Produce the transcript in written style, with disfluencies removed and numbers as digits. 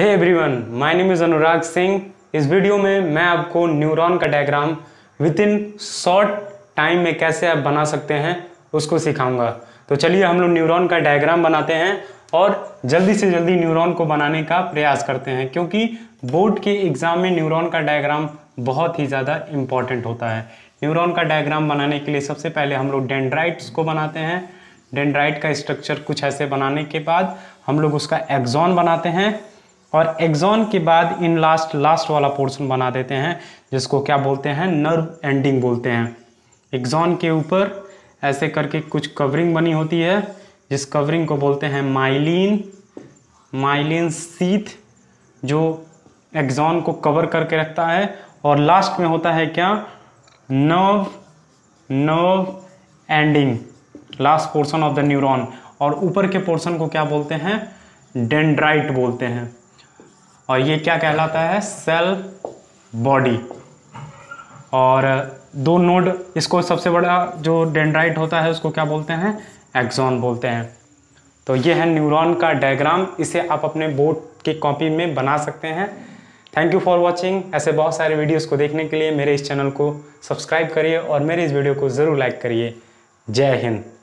Hey everyone, my name is Anurag Singh. इस वीडियो में मैं आपको न्यूरॉन का diagram within short time में कैसे आप बना सकते हैं उसको सिखाऊंगा। तो चलिए हम लोग न्यूरॉन का डायग्राम बनाते हैं और जल्दी से जल्दी न्यूरॉन को बनाने का प्रयास करते हैं, क्योंकि बोर्ड के एग्ज़ाम में न्यूरॉन का डायग्राम बहुत ही ज़्यादा इम्पॉर्टेंट होता है। न्यूरॉन का डायग्राम बनाने के लिए सबसे पहले हम लोग डेंड्राइट्स को बनाते हैं। डेंड्राइट का स्ट्रक्चर कुछ ऐसे बनाने के बाद हम लोग उसका एक्सॉन बनाते हैं और एक्सॉन के बाद इन लास्ट वाला पोर्शन बना देते हैं, जिसको क्या बोलते हैं, नर्व एंडिंग बोलते हैं। एक्सॉन के ऊपर ऐसे करके कुछ कवरिंग बनी होती है, जिस कवरिंग को बोलते हैं माइलिन शीथ, जो एक्सॉन को कवर करके रखता है। और लास्ट में होता है क्या, nerve ending, last portion of the neuron. और ऊपर के पोर्शन को क्या बोलते हैं, डेंड्राइट बोलते हैं। और ये क्या कहलाता है, सेल बॉडी। और दो नोड, इसको सबसे बड़ा जो डेंड्राइट होता है उसको क्या बोलते हैं, एक्सॉन बोलते हैं। तो ये है न्यूरॉन का डायग्राम। इसे आप अपने बोर्ड की कॉपी में बना सकते हैं। Thank you for watching. ऐसे बहुत सारे वीडियोस को देखने के लिए मेरे इस चैनल को सब्सक्राइब करिए और मेरे इस वीडियो को ज़रूर लाइक करिए। जय हिंद।